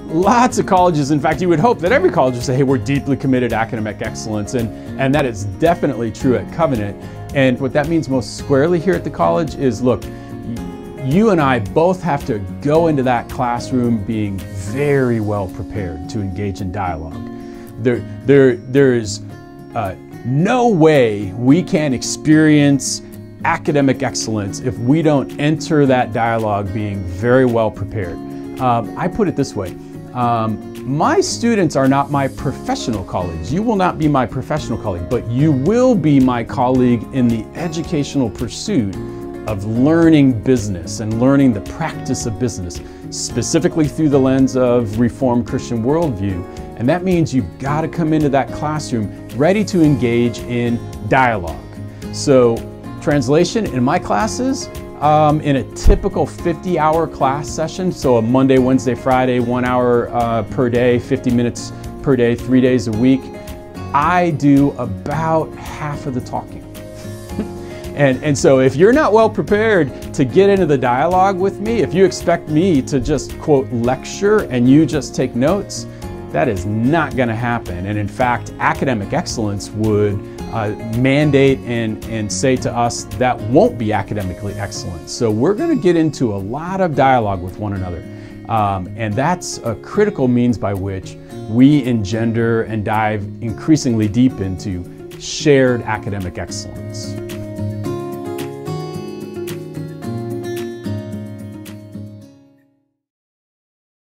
lots of colleges, in fact, you would hope that every college would say, hey, we're deeply committed to academic excellence, and that is definitely true at Covenant. And what that means most squarely here at the college is, look, you and I both have to go into that classroom being very well prepared to engage in dialogue. There is no way we can experience academic excellence if we don't enter that dialogue being very well prepared. I put it this way, my students are not my professional colleagues. You will not be my professional colleague, but you will be my colleague in the educational pursuit of learning business and learning the practice of business, specifically through the lens of Reformed Christian worldview. And that means you've got to come into that classroom ready to engage in dialogue. So, translation, in my classes, in a typical 50-hour class session, so a Monday, Wednesday, Friday, 1 hour per day, 50 minutes per day, 3 days a week, I do about half of the talking. And so if you're not well prepared to get into the dialogue with me, if you expect me to just, quote, lecture and you just take notes, that is not going to happen. And in fact, academic excellence would mandate and say to us that won't be academically excellent. So we're going to get into a lot of dialogue with one another. And that's a critical means by which we engender and dive increasingly deep into shared academic excellence.